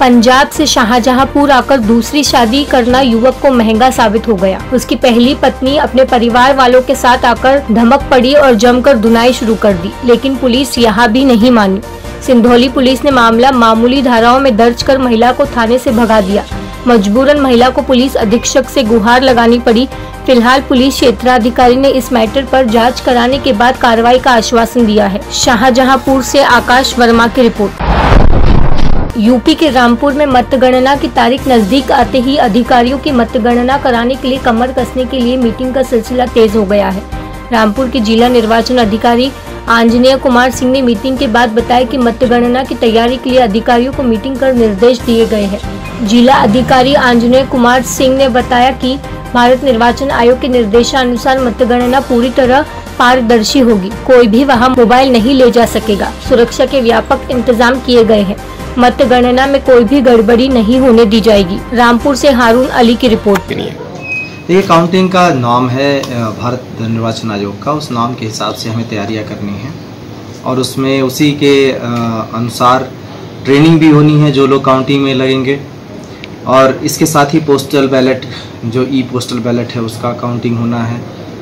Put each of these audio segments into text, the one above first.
पंजाब से शाहजहांपुर आकर दूसरी शादी करना युवक को महंगा साबित हो गया। उसकी पहली पत्नी अपने परिवार वालों के साथ आकर धमक पड़ी और जमकर धुनाई शुरू कर दी, लेकिन पुलिस यहाँ भी नहीं मानी। सिंधौली पुलिस ने मामला मामूली धाराओं में दर्ज कर महिला को थाने से भगा दिया। मजबूरन महिला को पुलिस अधीक्षक से गुहार लगानी पड़ी। फिलहाल पुलिस क्षेत्राधिकारी ने इस मैटर पर जांच कराने के बाद कार्रवाई का आश्वासन दिया है। शाहजहांपुर से आकाश वर्मा की रिपोर्ट। यूपी के रामपुर में मतगणना की तारीख नजदीक आते ही अधिकारियों की मतगणना कराने के लिए कमर कसने के लिए मीटिंग का सिलसिला तेज हो गया है। रामपुर के जिला निर्वाचन अधिकारी आंजनेय कुमार सिंह ने मीटिंग के बाद बताया कि मतगणना की तैयारी के लिए अधिकारियों को मीटिंग कर निर्देश दिए गए हैं। जिला अधिकारी आंजनेय कुमार सिंह ने बताया कि भारत निर्वाचन आयोग के निर्देशानुसार मतगणना पूरी तरह पारदर्शी होगी। कोई भी वहां मोबाइल नहीं ले जा सकेगा। सुरक्षा के व्यापक इंतजाम किए गए हैं। मतगणना में कोई भी गड़बड़ी नहीं होने दी जाएगी। रामपुर से हारून अली की रिपोर्ट। ये काउंटिंग का नॉर्म है भारत निर्वाचन आयोग का, उस नॉर्म के हिसाब से हमें तैयारियां करनी है और उसमें उसी के अनुसार ट्रेनिंग भी होनी है जो लोग काउंटिंग में लगेंगे। और इसके साथ ही पोस्टल बैलेट, जो ई पोस्टल बैलेट है, उसका काउंटिंग होना है।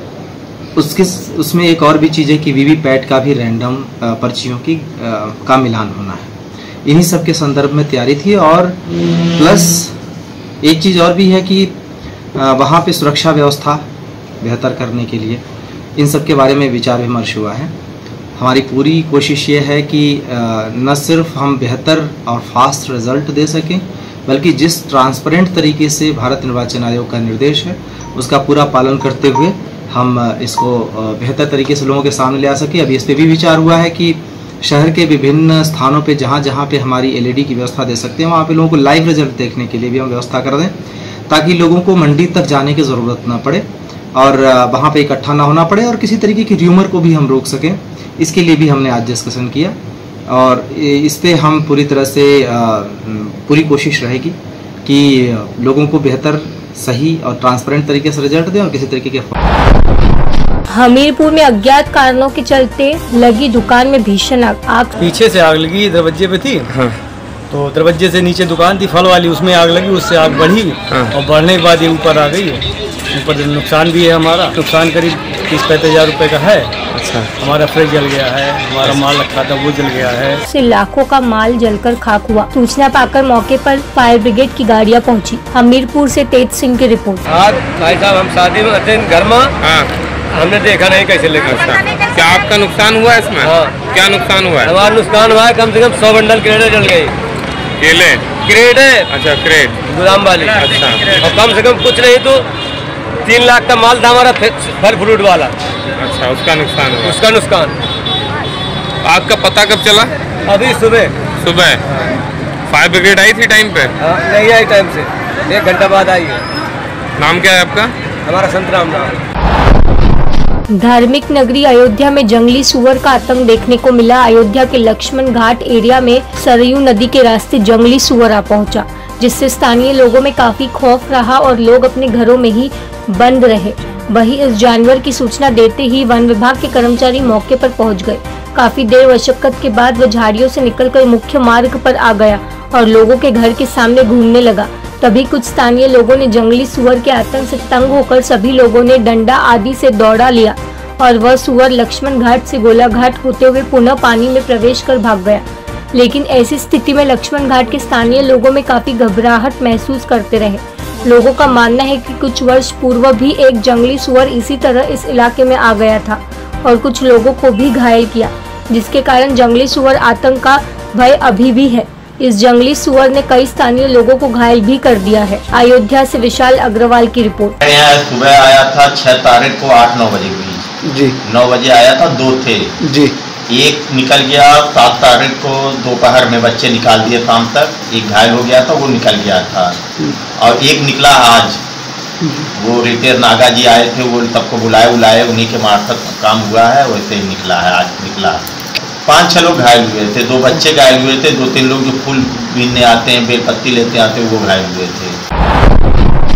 उसमें एक और भी चीज़ है कि वीवीपैट का भी रैंडम पर्चियों की का मिलान होना है। इन्हीं सब के संदर्भ में तैयारी थी। और प्लस एक चीज़ और भी है कि वहाँ पे सुरक्षा व्यवस्था बेहतर करने के लिए इन सब के बारे में विचार विमर्श हुआ है। हमारी पूरी कोशिश ये है कि न सिर्फ हम बेहतर और फास्ट रिजल्ट दे सकें, बल्कि जिस ट्रांसपेरेंट तरीके से भारत निर्वाचन आयोग का निर्देश है उसका पूरा पालन करते हुए हम इसको बेहतर तरीके से लोगों के सामने ले आ सकें। अभी इस पर भी विचार हुआ है कि शहर के विभिन्न स्थानों पे जहाँ जहाँ पे हमारी एलईडी की व्यवस्था दे सकते हैं वहाँ पे लोगों को लाइव रिजल्ट देखने के लिए भी हम व्यवस्था कर दें, ताकि लोगों को मंडी तक जाने की ज़रूरत ना पड़े और वहाँ पे इकट्ठा ना होना पड़े और किसी तरीके की र्यूमर को भी हम रोक सकें। इसके लिए भी हमने आज डिस्कशन किया और इस पे हम पूरी तरह से पूरी कोशिश रहेगी कि लोगों को बेहतर, सही और ट्रांसपेरेंट तरीके से रिजल्ट दें और किसी तरीके के। हमीरपुर में अज्ञात कारणों के चलते लगी दुकान में भीषण आग। पीछे से आग लगी, दरवाजे पे थी। हाँ। तो दरवाजे से नीचे दुकान थी फल वाली, उसमें आग लगी, उससे आग बढ़ी। हाँ। और बढ़ने के बाद ये ऊपर आ गई। ऊपर नुकसान भी है, हमारा नुकसान करीब 30-35 हज़ार रुपए का है। अच्छा। हमारा फ्रिज जल गया है, हमारा माल रखा था वो जल गया है। से लाखों का माल जलकर खाक हुआ। सूचना पाकर मौके पर फायर ब्रिगेड की गाड़ियां पहुंची। हमीरपुर से तेज सिंह की रिपोर्ट। आज भाई साहब हम शादी में थे घर में, हमने देखा नहीं कैसे लगा। क्या आपका नुकसान हुआ इसमें? हाँ। क्या नुकसान हुआ है? हमारा नुकसान हुआ है, कम से कम 100 बंडल क्रेडे जल गई। केले? क्रेड है। अच्छा, क्रेड गोदाम वाली। अच्छा। और कम से कम कुछ नहीं तो 3 लाख का माल था हमारा फल फ्रूट वाला। अच्छा, उसका नुकसान हुआ। उसका नुकसान। आग का पता कब चला? अभी सुबह। फायर ब्रिगेड आई थी टाइम पे? नहीं आई टाइम से, 1 घंटा बाद आई है। नाम क्या है आपका? हमारा संतराम नाम। धार्मिक नगरी अयोध्या में जंगली सुअर का आतंक देखने को मिला। अयोध्या के लक्ष्मण घाट एरिया में सरयू नदी के रास्ते जंगली सुअर आ पहुंचा, जिससे स्थानीय लोगों में काफी खौफ रहा और लोग अपने घरों में ही बंद रहे। वहीं इस जानवर की सूचना देते ही वन विभाग के कर्मचारी मौके पर पहुंच गए। काफी देर मशक्कत के बाद वह झाड़ियों से निकलकर मुख्य मार्ग पर आ गया और लोगों के घर के सामने घूमने लगा। तभी कुछ स्थानीय लोगों ने जंगली सुअर के आतंक से तंग होकर सभी लोगों ने डंडा आदि से दौड़ा लिया और वह सुअर लक्ष्मण घाट से गोलाघाट होते हुए पुनः पानी में प्रवेश कर भाग गया। लेकिन ऐसी स्थिति में लक्ष्मण घाट के स्थानीय लोगों में काफी घबराहट महसूस करते रहे। लोगों का मानना है कि कुछ वर्ष पूर्व भी एक जंगली सुअर इसी तरह इस इलाके में आ गया था और कुछ लोगों को भी घायल किया, जिसके कारण जंगली सुअर आतंक का भय अभी भी है। इस जंगली सुअर ने कई स्थानीय लोगों को घायल भी कर दिया है। अयोध्या से विशाल अग्रवाल की रिपोर्ट। यहाँ सुबह आया था 6 तारीख को 8-9 बजे हुई जी। 9 बजे आया था, 2 थे जी। एक निकल गया 7 तारीख को दोपहर में, बच्चे निकाल दिए शाम तक। एक घायल हो गया था, वो निकल गया था। और एक निकला आज, वो रिटेयर नागा जी आए थे, वो सबको बुलाए, उन्हीं के मार्फत काम हुआ है, वैसे ही निकला है, आज निकला। 5-6 लोग घायल हुए थे, 2 बच्चे घायल हुए थे, 2-3 लोग जो फूल बीनने आते हैं, बेलपत्ती लेते आते हैं, वो घायल हुए थे।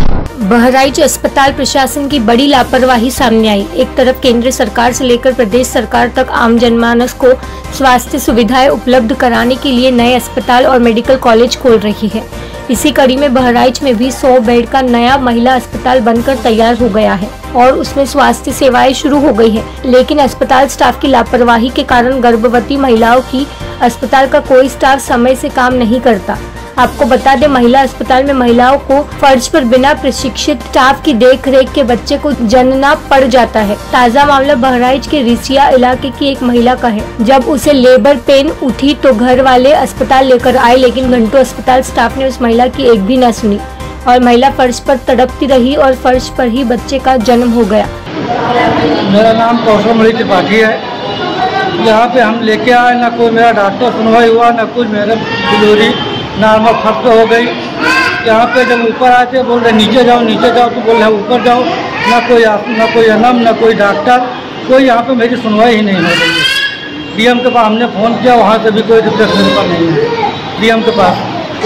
बहराइच अस्पताल प्रशासन की बड़ी लापरवाही सामने आई। एक तरफ केंद्र सरकार से लेकर प्रदेश सरकार तक आम जनमानस को स्वास्थ्य सुविधाएं उपलब्ध कराने के लिए नए अस्पताल और मेडिकल कॉलेज खोल रही है। इसी कड़ी में बहराइच में भी 100 बेड का नया महिला अस्पताल बनकर तैयार हो गया है और उसमें स्वास्थ्य सेवाएं शुरू हो गई है। लेकिन अस्पताल स्टाफ की लापरवाही के कारण गर्भवती महिलाओं की अस्पताल का कोई स्टाफ समय से काम नहीं करता। आपको बता दें, महिला अस्पताल में महिलाओं को फर्ज पर बिना प्रशिक्षित स्टाफ की देखरेख के बच्चे को जन्मना पड़ जाता है। ताज़ा मामला बहराइच के रिसिया इलाके की एक महिला का है। जब उसे लेबर पेन उठी तो घर वाले अस्पताल लेकर आए, लेकिन घंटों अस्पताल स्टाफ ने उस महिला की एक भी न सुनी और महिला फर्श पर तड़पती रही और फर्श पर ही बच्चे का जन्म हो गया। मेरा नाम कौशल त्रिपाठी है। यहाँ पे हम लेके आए, न कोई मेरा डॉक्टर सुनवाई हुआ, न कुछ मेरा डिलीवरी नॉर्मल फर्स्ट हो गई। यहाँ पे जब ऊपर आए थे बोल रहे नीचे जाओ तो बोल रहे ऊपर जाओ। न कोई एनएम, न कोई डॉक्टर, कोई यहाँ पे मेरी सुनवाई ही नहीं हो रही है। डीएम के पास हमने फ़ोन किया, वहाँ से भी कोई रिप्लेस मेरे पास नहीं है। डीएम के पास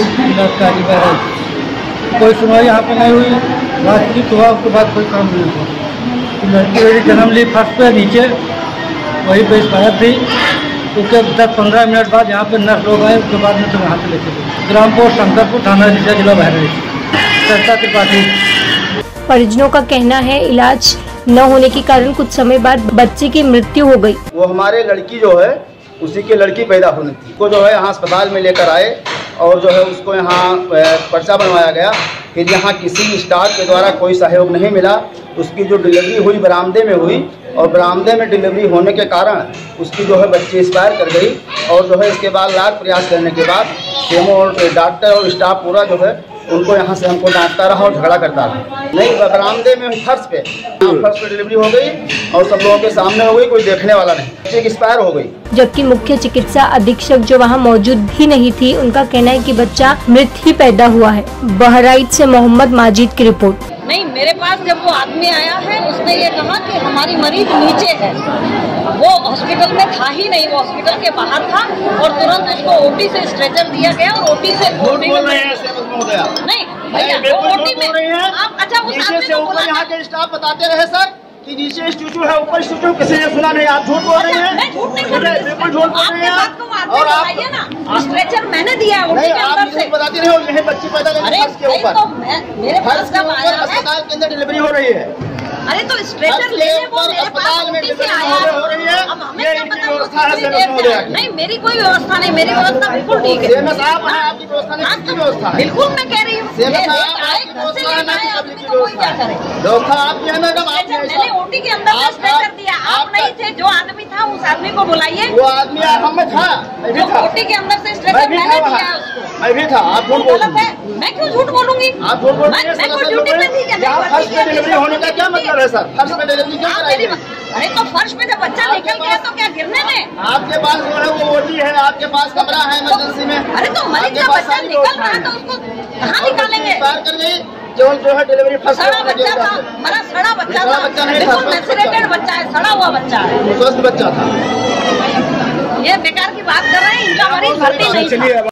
कोई सुनवाई यहाँ पे नहीं हुई। बातचीत हुआ, उसके बाद कोई काम नहीं हुआ। लड़की मेरी जन्म ली फर्स्ट पे नीचे, वही पे एक्सपायर थी। उसके 10-15 मिनट बाद यहाँ पे नर्स लोग आए, उसके बाद में तो यहाँ से लेके गए। ग्राम पोस्ट शंकरपुर, थाना रिसिया, जिला बहराइच। सरता त्रिपाठी। परिजनों का कहना है इलाज न होने के कारण कुछ समय बाद बच्चे की मृत्यु हो गई। वो हमारे लड़की जो है उसी की लड़की पैदा होनी थी, को जो है यहाँ अस्पताल में लेकर आए और जो है उसको यहाँ पर्चा बनवाया गया। फिर यहाँ किसी स्टाफ के द्वारा कोई सहयोग नहीं मिला। उसकी जो डिलीवरी हुई बरामदे में हुई और बरामदे में डिलीवरी होने के कारण उसकी जो है बच्ची एक्सपायर कर गई। और जो है इसके बाद लाख प्रयास करने के बाद केमो और डॉक्टर और स्टाफ पूरा जो है उनको यहाँ से हमको डांटता रहा और झगड़ा करता रहा। नहीं, बरामदे में फर्श पे डिलीवरी हो गई और सब लोगों के सामने हो गई, कोई देखने वाला नहीं, बच्ची एक्सपायर हो गई। जबकि मुख्य चिकित्सा अधीक्षक जो वहां मौजूद भी नहीं थी, उनका कहना है कि बच्चा मृत ही पैदा हुआ है। बहराइच से मोहम्मद माजिद की रिपोर्ट। नहीं, मेरे पास जब वो आदमी आया है उसने ये कहा कि हमारी मरीज नीचे है। वो हॉस्पिटल में था ही नहीं, वो हॉस्पिटल के बाहर था और तुरंत उसको ओटी से स्ट्रेचर दिया गया और ओटी से नहीं भैया वो ओटी में आप अच्छा उस आदमी को बोला यहाँ के स्टाफ बताते रहे सर कि नीचे स्टूचू है, ऊपर स्टूचू, किसी ने सुना नहीं। आप झूठ बोल रहे हैं। मैं झूठ नहीं बोल रही, बिल्कुल झूठ बोल रहे हैं। और आप ना स्ट्रेचर मैंने दिया है ओटी के अंदर से। बताते रहे हो यही बच्ची पैदा के ऊपर मेरे पास कब आया है, अस्पताल के अंदर डिलीवरी हो रही है। अरे तो स्ट्रेचर लेने वो मेरे पास ओटी से आया हो रही है। अब हमें क्या पता नहीं, मेरी कोई व्यवस्था नहीं, मेरी व्यवस्था बिल्कुल ठीक है। आपकी व्यवस्था बिल्कुल मैं कह रही हूँ कोई क्या करे। मैंने ओटी के अंदर से स्ट्रेचर दिया, आप नहीं थे, जो आदमी था उस आदमी को बुलाइए। वो आदमी हम में था, जो ओटी के अंदर से स्ट्रेचर मैंने दिया उसको। मैं भी था। आप झूठ बोल रहे हैं। मैं क्यों झूठ बोलूंगी? आप झूठ बोल रहे हैं। मैं कोई ड्यूटी पे थी क्या? फर्श पे डिलीवरी होने का क्या मतलब है सर? फर्श पे डिलीवरी क्यों कराई? अरे तो फर्श पे जब बच्चा निकल गया तो क्या गिरने में? आपके पास जो है वो ओटी है, आपके पास कमरा है इमरजेंसी में। अरे तो मरीज का बच्चा निकल रहा है तो उसको कहाँ निकालेंगे? कर गई केवल जो है डिलीवरी फर्स्ट सड़ा बच्चा था, मेरा सड़ा बच्चा था, बिल्कुल मैचुरेटेड बच्चा है, सड़ा हुआ बच्चा है, स्वस्थ बच्चा था। ये बेकार की बात कर रहे हैं। इनका मरीज भर्ती नहीं था।